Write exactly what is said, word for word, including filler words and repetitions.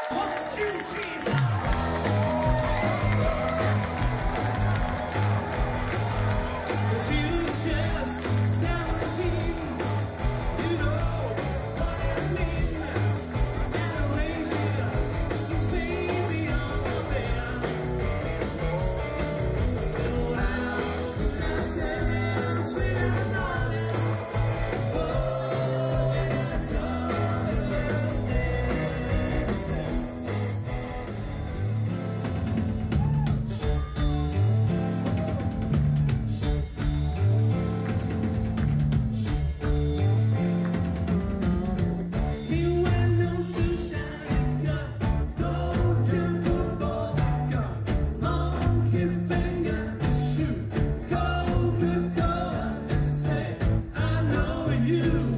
One, two, three, four. She was just seventeen. You know what I mean. Adoration is baby on the bed. So loud and dance with her darling. Oh, the sun is he wear no shoes, shining gun, golden football gun, monkey finger shoe, Coca-Cola and say, I know you.